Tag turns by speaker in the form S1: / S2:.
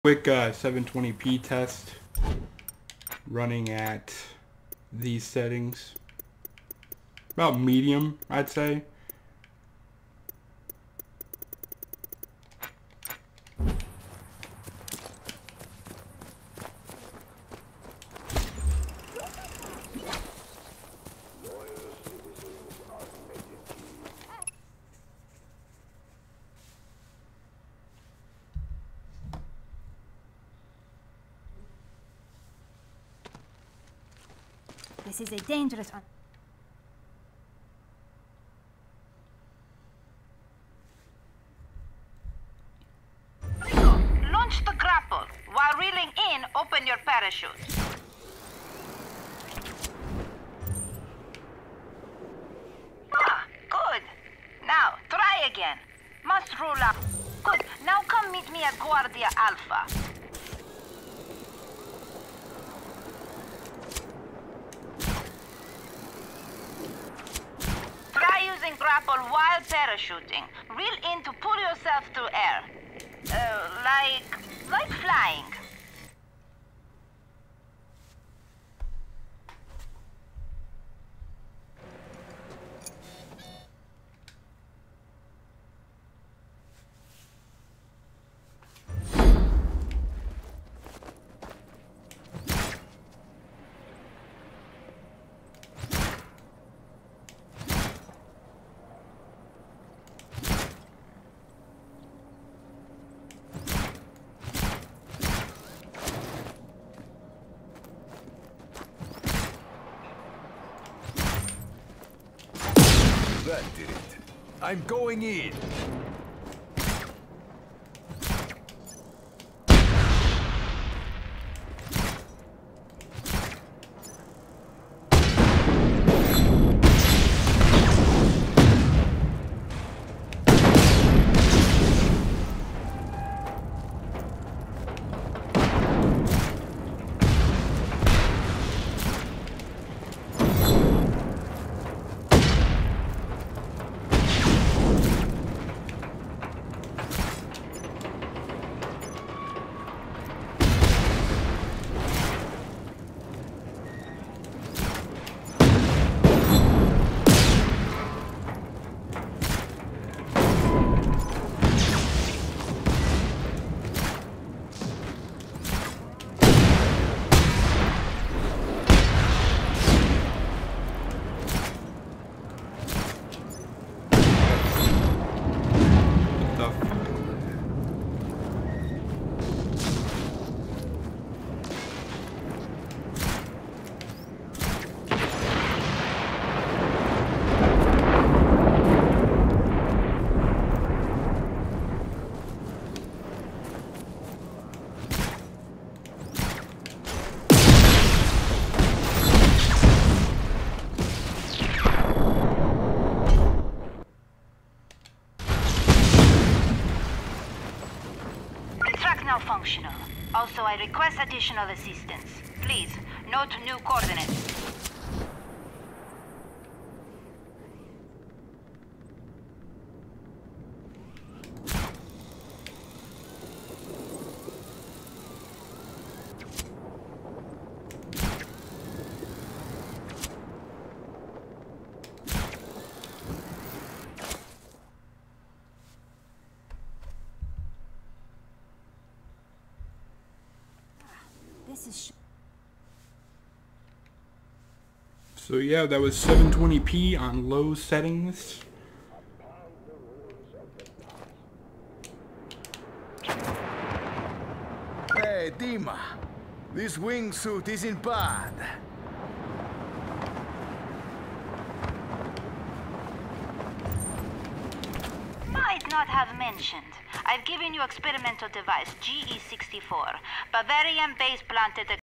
S1: Quick 720p test running at these settings. About medium, I'd say.
S2: This is a dangerous one.
S3: Rico, launch the grapple. While reeling in, open your parachute. Ah, good. Now, try again. Must rule out. Good. Now come meet me at Guardia Alpha. Using grapple while parachuting. Reel in to pull yourself through air. Like flying.
S4: That did it. I'm going in.
S3: Functional. Also, I request additional assistance. Please, note new coordinates.
S1: So yeah, that was 720p on low settings.
S4: Hey, Dima. This wingsuit isn't bad.
S3: Might not have mentioned. I've given you experimental device GE64. Bavarian base planted